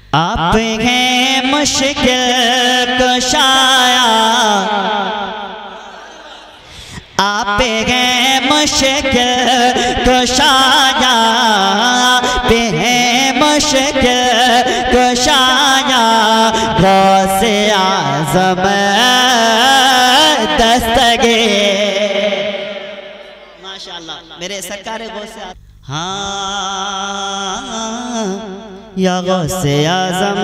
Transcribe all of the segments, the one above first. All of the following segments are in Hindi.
आप हैं मुश्किल कुशाया, आप हैं मुश्किल कुशाया, आप हैं मुश्किल कुशाया, गौसे आज़म दस्तगीर। माशाअल्लाह मेरे सरकार गौसे आज़म। हाँ या गौसे आज़म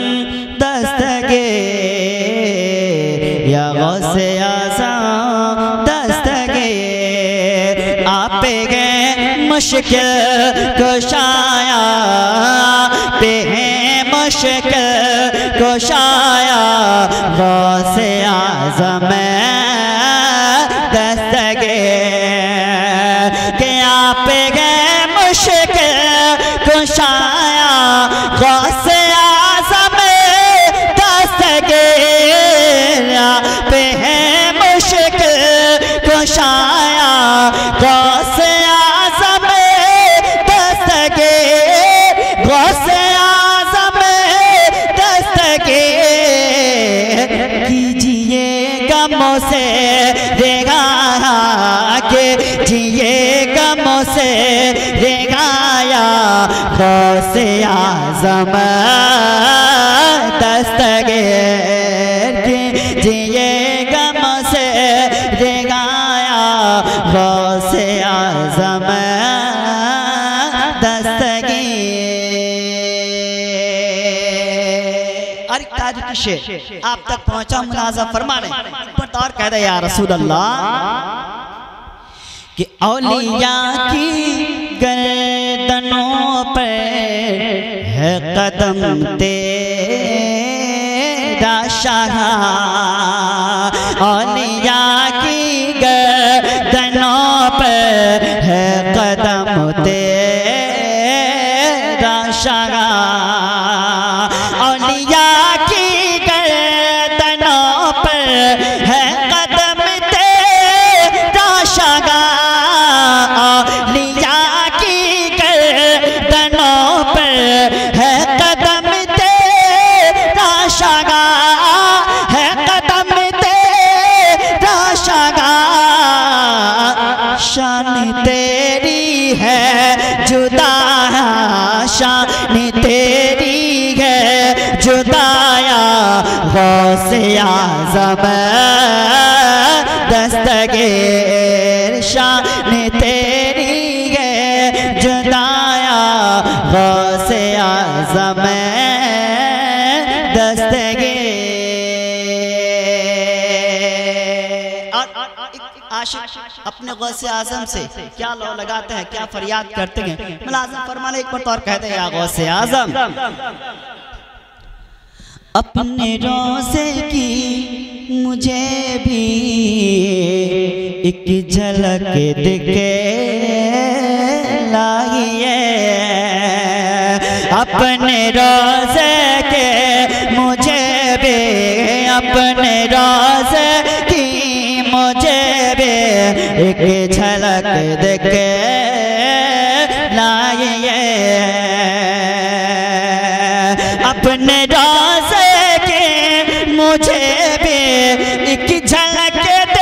दस्तगीर, या गौसे आज़म दस्तगीर, आप गए मुश्किल कुशाया, पे हैं मुश्किल कुशाया, गौसे आज़म दस्तगीर, के आप गए मुश्किल कुशाया, गौसे आज़म दस्तगीर, पे हैं मुश्किल कुशाया, गौसे आज़म दस्तगीर, गौसे आज़म दस्तगीर, कीजिए गमों से रेगाया, के जिए गमों से रेगाया, गौसे आज़म दस्तगीर, जिए गमों से रेगाया, गौसे आज़म दस्तगीर। और तारीख शेर आप तक पहुंचा मुलाज़ा फरमाने पर और कह दे या रसूल अल्लाह कि औलिया की गर्दनों पर है कदम तेरा शाह, औलिया की गर्दनों पर है कदम तेरा शाह, औलिया की गर्दनों पर है कदम तेरा शाह, औलिया की गर्दनों पर है कदम तेरा शाह, है कदम तेरा शाह, शान तेरी है जुदाया, शान तेरी है जुदाया, गौसे आज़म दस्तगीर, शान तेरी है जुदाया, गौसे आज़म दस्तगीर। और आशिक अपने गौसे आज़म से क्या लो लगाते हैं, क्या फरियाद करते हैं, मुलाज़िम फरमाने एक बार और कहते हैं या गौसे आज़म अपने रोज़े की मुझे भी एक झलक दिखलाइए, अपने रोज़े के मुझे भी, अपने रोज़े की मुझे भी एक झलक दिखलाइए, अपने रोज़े के मुझे भी एक झलक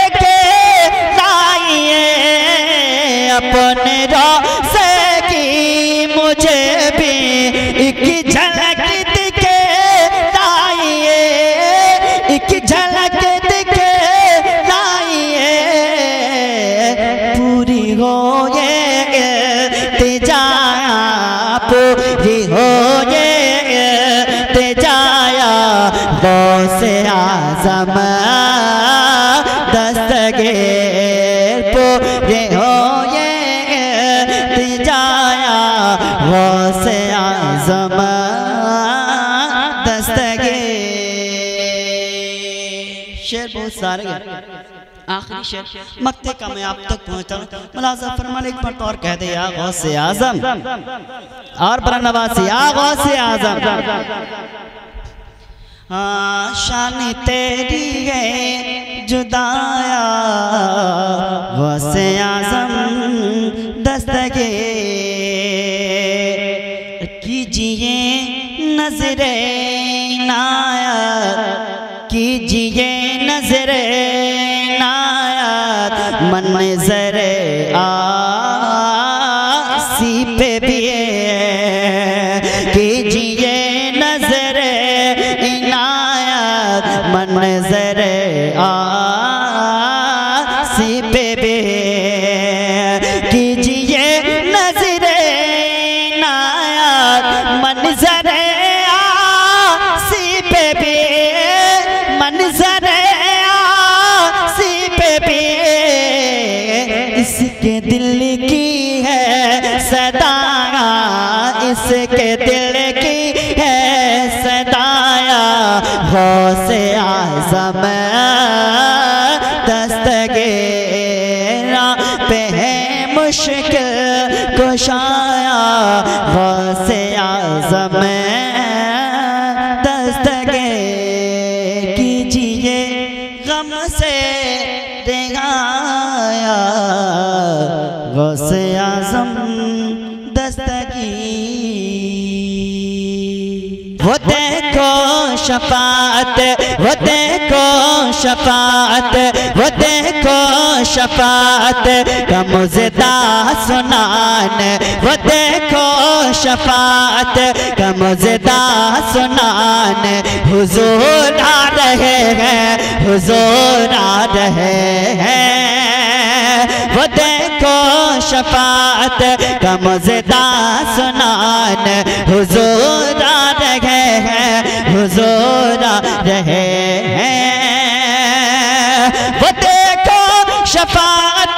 दिखलाइए, अपने रोज़े की मुझे भी एक झलक दिखलाइए, एक झलक दिखलाइए, पूरी हो ये इल्तिजाया, पूरी हो ये इल्तिजाया, गौसे आज़म दस्तगीर, पूरे हो ये इल्तिजाया, गौसे आज़म दस्तगीर। शेर बहुत सारे हैं, आखिरी शेर मक्ते का मैं आप तक पहुंचा मुलाज़ा फरमाने एक बार और कह दे या गौसे आज़म और बरनवासी या गौसे आज़म, हाँ शान तेरी है जुदाया, गौसे आज़म दस्तगीर, कीजिए नजरे इनायत कीजिए नजरे इनायत मंज़रे आसी पे भी कीजिए नजरे इनायत मंज़रे आसी पे भी कीजिए नजरे इनायत मंज़रे आसी पे भी मंज़रे आसी पे भी इसके दिल की है सदाया इसके दिल की है सदाया गौसे आज़म दस्तगीरा पे है मुश्किल कुशाया गौसे आज़म दस्तगीर कीजिए गम से रिहाया गौसे आज़म दस्तगीर। वो देखो शफाअत वो देखो शफाअत वो देखो शफाअत का मुज़दा सुनान वो देखो शफाअत का मुज़दा सुनान हुजूर आ रहे हैं हुजूर आ रहे हैं वो देखो शफाअत का मुज़दा सुनान हुजूर आ रहे हैं हुजूर आ रहे हैं वो देखो शफाअत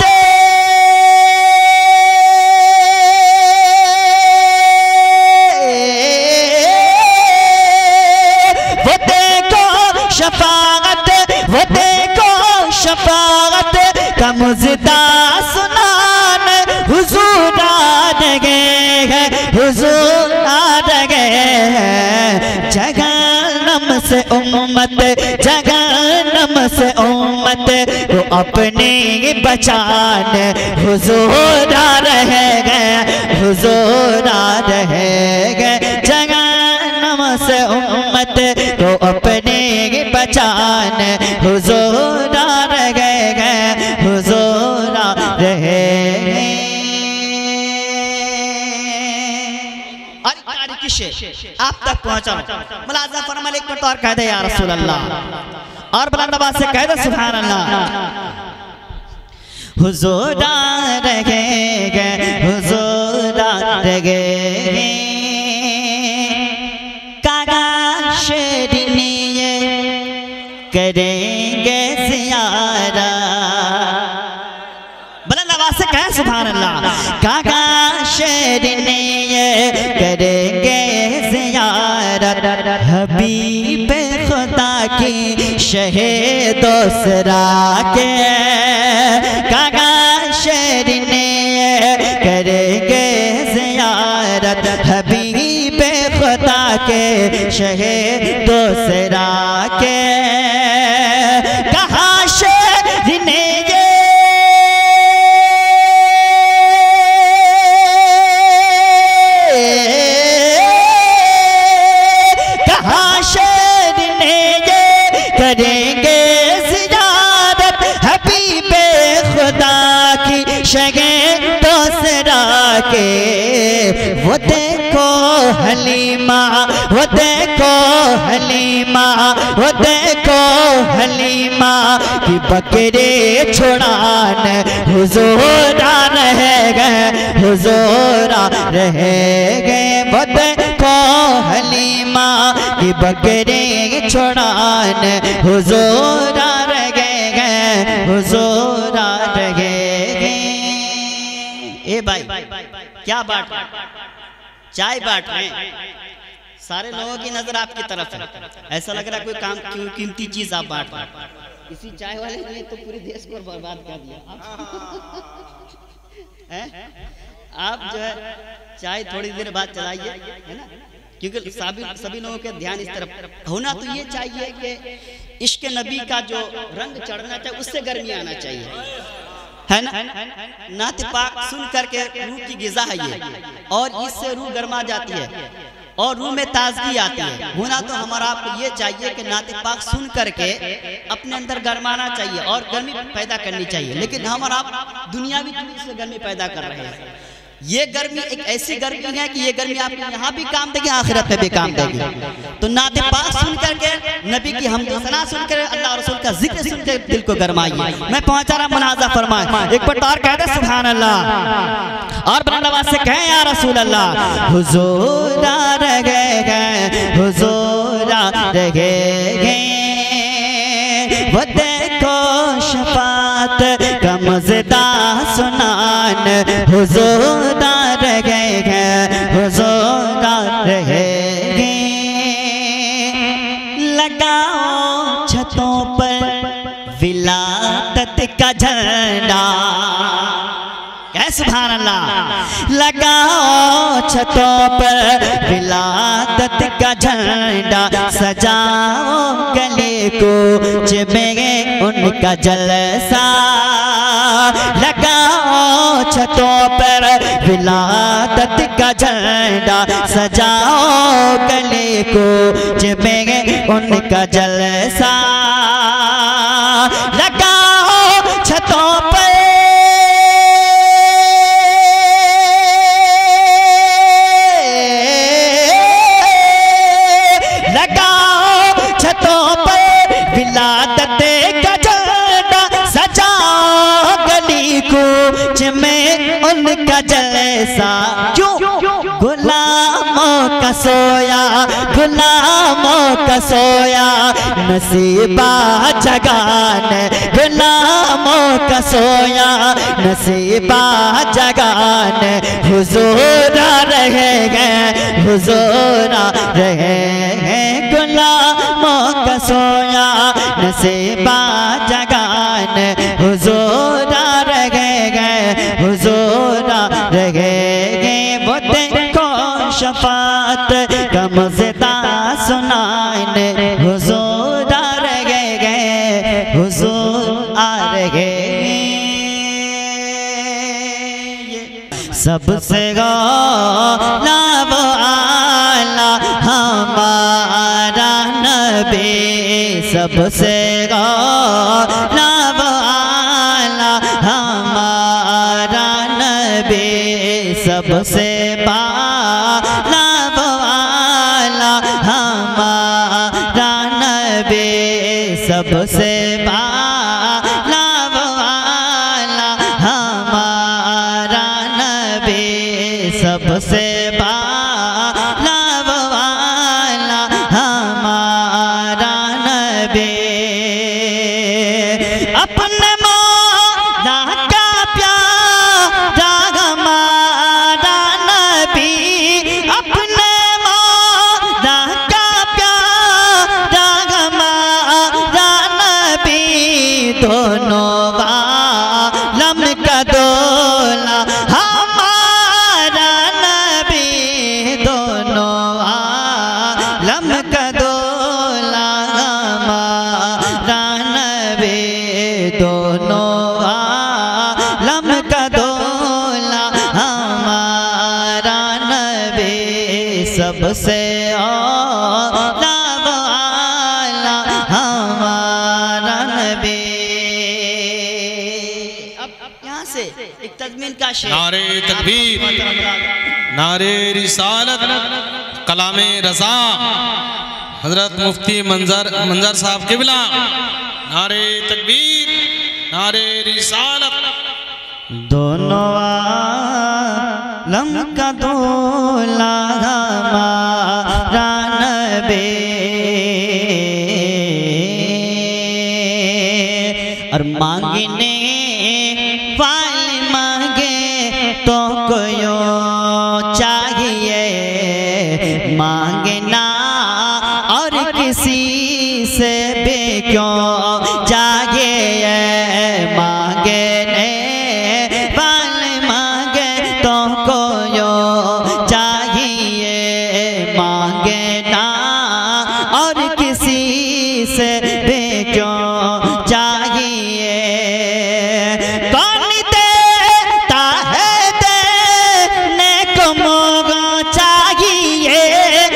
वो देखो शफाअत वो देखो शफाअत का मुज़दा सुनान हुजूर आ रहे हैं हुजूर आ रहे हैं जहन्नम से उम्मत जहन्नम से उम्मत को अपने बचान हुजूर आ रहे हैं हुजूर आ रहे हैं जहन्नम से उम्मत को अपने बचान हुजूर आ रहे हैं हुजूर आ रहे हैं। आप तक पहुंचा मुलाज़ा फरमाए एक और कह दे या रसूल अल्लाह और बुलंद आवाज़ से कह दे सुभान अल्लाह। हुजूर आ रहे हैं हुजूर आ रहे हैं काश ये करेंगे ज़ियारा बुलंद आवाज़ से कह सुभान अल्लाह काश ये करेंगे ज़ियारत हबीब खुदा की शहे दोसरा के काश ने करेंगे ज़ियारत हबीब खुदा के शहे दोसरा के कहाँ शहरने करेंगे ज़ियारत हबीबे खुदा की शगे दोसरा के वो देखो हलीमा वो देखो हलीमा वो देखो हलीमा की बकरे छुड़ान हुजूर आ रहे गए हुजूर आ रहे गए वो देखो हलीमा की बकरे छुड़ान हुजूर आ रहे गए हुजूर आ रहे गए। ए भाई क्या बात चाय बांट रहे हैं सारे लोगों की नजर आपकी तरफ है ऐसा लग रहा है कोई काम कीमती चीज आप बांट रहे हैं इसी चाय वाले ने तो पूरे देश को बर्बाद कर दिया आप जो है चाय थोड़ी देर बाद चलाइए है ना क्योंकि सभी लोगों के ध्यान इस तरफ होना तो ये चाहिए कि इश्क नबी का जो रंग चढ़ना चाहिए उससे गर्मी आना चाहिए है ना नात पाक सुन करके रूह की गिज़ा है ये और इससे रूह गर्मा जाती है और रूह में ताजगी आती है। होना तो हमारा आपको ये चाहिए कि नाते पाक सुन करके अपने अंदर गरमाना चाहिए और गर्मी पैदा करनी चाहिए, लेकिन हम और आप दुनियावी चीज से गर्मी पैदा कर रहे हैं। ये गर्मी एक ऐसी गर्मी है कि ये गर्मी आपको यहाँ भी काम देगी, आखिरत में भी काम देगी। तो नाते पाक सुन करके, नबी की हमदो सना सुन कर, अल्लाह रसूल का जिक्र सुन के दिल को गरमाइए। मैं पहुंचा रहा मुनाजा फरमाए, एक बार और कह दे सुभान अल्लाह, और बुलंद आवाज से कहें या रसूल अल्लाह। हुजूर रह गए, हुजूर रह गए, वो देखो शफात का मज़ेदार सुनान, हुजूर रह गए, हुजूर रह गए। लगाओ छतों पर विलादत का झंडा, सुभान अल्लाह। लगाओ छतों पर विलादत का झंडा, सजाओ गले को चिमेगे उनका जलसा। लगाओ छतों पर विलादत का झंडा, सजाओ गले को चिमेगे उनका जलसा। लगाओ छतों पर उनका जलसा। क्यों? गुलामों का सोया, गुलामों का सोया नसीबा जगाने, गुलामों का सोया नसीबा जगाने, हुजूर रह गए, हुजूर रह गए। गुलामों का सोया नसीबा जगाने, हुजूर रह गए, हुजूर रह गए। वो देखो शफात का मज़ेदार सुनाने, हुजूर रह गए, हुजूर रह गए। सबसे गौलाब आला हमारा नबी, सबसे गौलाब आला हमारा नबी, सबसे बालाब वाला हमारा नबी, सबसे बालाब वाला हमारा नबी, सबसे बालाब वाला हमारा नबी। अपने मौला का प्यारा हमारा नबी, अपने मौला का प्यारा हमारा नबी, दोनों आलम का दोला हमारा नबी, दोनों आलम का दोला हमारा नबी, दोनों आलम का दोला हमारा नबी, सबसे औला वाला हमारा नबी। अब यहाँ से एक तज़मीन का शेर। नारे तकबीर, नारे रिसालत, कलामे रज़ा, हजरत मुफ्ती मंजर साहब क़िबला। नारे तकबीर, नारे रिसालत। दोनों आलम का दूल्हा हमारा नबी, और मांगने वाले मांगे तो कोई चाहिए, मांगना और किसी से भी क्यों चाहिए, मांगने वाले मांगे तो कोई चाहिए, मांगना और किसी से भी क्यों चाहिए। कौन देता है देने को मोह चाहिए,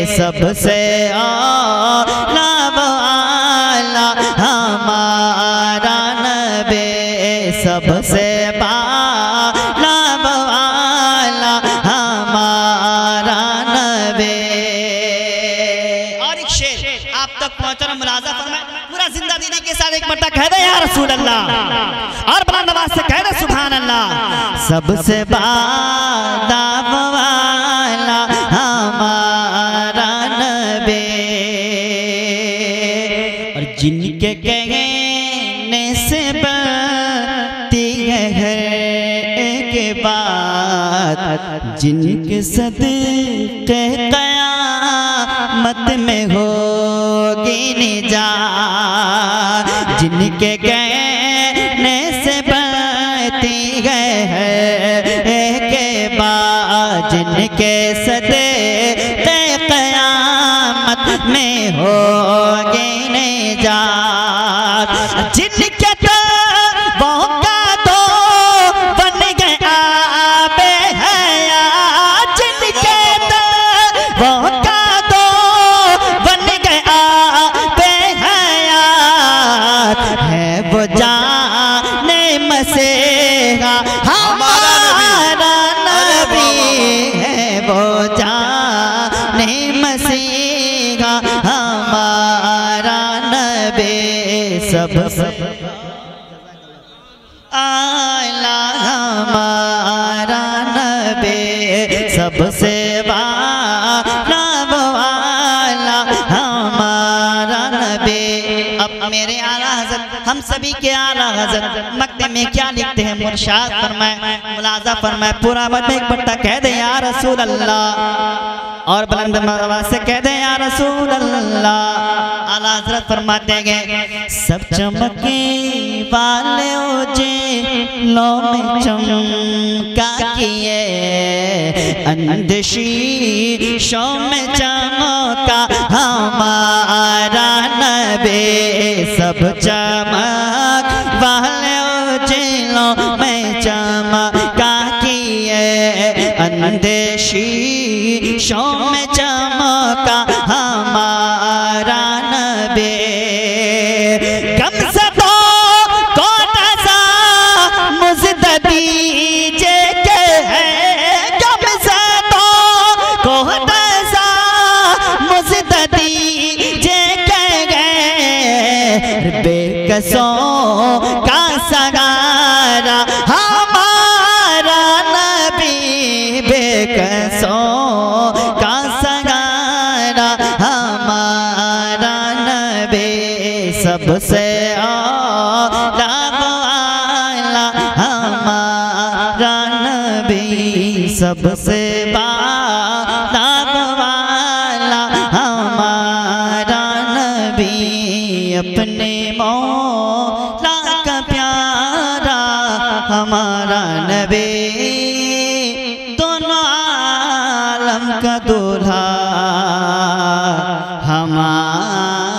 सबसे आला वाला हमारा नबी, सबसे आला वाला हमारा नबी। और एक शेर आप तक पहुंचना मुलाजा फरमाए, पूरा जिंदा देने के साथ एक मरतबा कह दे या रसूल अल्लाह, और बड़ा नवाज से कह दे सुभान अल्लाह। सबसे बाला वाला हमारा नबी, और जिनके कहने से बनती है हर एक बात, जिनके सदके क़यामत में होगी निजात, जिनके कहने से बनती है एक बात, जिनके सदके क़यामत में होगी निजात, जिनके तो बन गए आबे हयात, जिनके तो बन गए आबे हयात, है वो जाने मसीहा हमारा नबी, है वो जाने मसीहा हमारा नबी, सबसे आला हमारा नबी, सबसे वाला हमारा नबी। अब मेरे आला हज़रत, हम सभी के आला हज़रत मक्ते में क्या लिखते हैं, मुर्शाद फरमाए, मुलाजा फरमाए, पूरा बट एक बट्टा कह दे या रसूल अल्लाह, और बुलंद आवाज़ से कह दे या रसूल अल्लाह। आला हज़रत फरमाते हैं, सब चमके वाले उजलों में चमका किए, अंधशीशों में चमका हमारा नबी, सब चमक वाले उजलों में चमका किए, अंधशीशों में चमका हमारा नबी। कम से दो को नज़ा मुझे दीजे के है, कम से दो को नज़ा मुझे दीजे के गए, बेकसों का सगारा हमारा नबी, बेकसों का सगारा हमारा नबी, सबसे आला वाला हमारा नबी, सबसे आला वाला हमारा नबी, अपने मौला का प्यारा हमारा नबी, दोनों आलम का दूल्हा हमारा